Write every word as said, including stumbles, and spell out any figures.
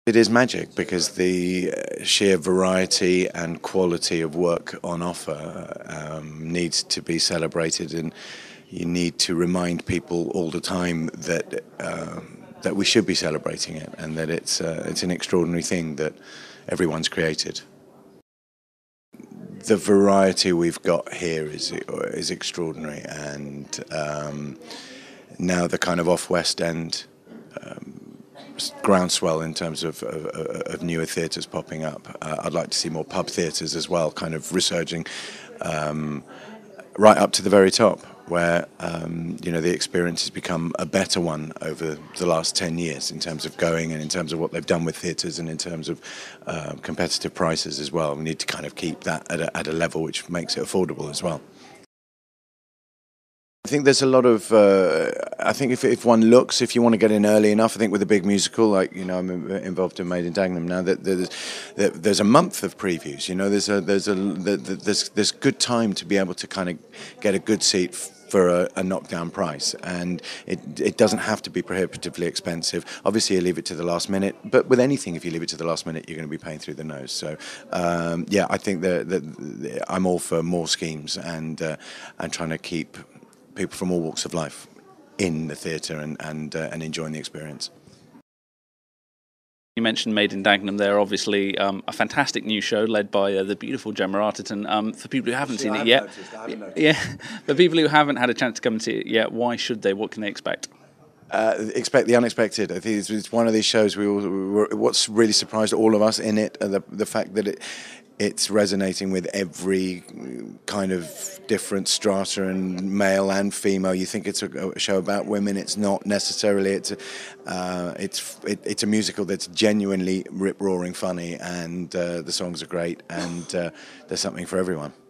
It is magic because the uh, sheer variety and quality of work on offer um, needs to be celebrated, and you need to remind people all the time that uh, that we should be celebrating it, and that it's uh, it's an extraordinary thing that everyone's created. The variety we've got here is is extraordinary, and um, now the kind of off West End um, groundswell in terms of, of, of newer theatres popping up. Uh, I'd like to see more pub theatres as well, kind of resurging um, right up to the very top, where um, you know the experience has become a better one over the last ten years in terms of going and in terms of what they've done with theatres and in terms of uh, competitive prices as well. We need to kind of keep that at a, at a level which makes it affordable as well. I think there's a lot of. Uh, I think if if one looks, if you want to get in early enough, I think with a big musical, like you know, I'm involved in Made in Dagenham now. That there's, there's a month of previews. You know, there's a there's a there's there's good time to be able to kind of get a good seat for a, a knockdown price, and it it doesn't have to be prohibitively expensive. Obviously, you leave it to the last minute, but with anything, if you leave it to the last minute, you're going to be paying through the nose. So, um, yeah, I think that I'm all for more schemes and uh, and trying to keep people from all walks of life in the theatre and and, uh, and enjoying the experience. You mentioned Made in Dagenham there, obviously um, a fantastic new show led by uh, the beautiful Gemma Arterton. Um, for people who haven't See, seen I it yet, noticed, I haven't noticed. yeah, for people who haven't had a chance to come and see it yet, why should they? What can they expect? Uh, expect the unexpected. I think it's, it's one of these shows. We, all, we were, what's really surprised all of us in it, uh, the the fact that it it's resonating with every kind of different strata and male and female. You think it's a, a show about women. It's not necessarily. It's a, uh, it's it, it's a musical that's genuinely rip roaring funny, and uh, the songs are great, and uh, there's something for everyone.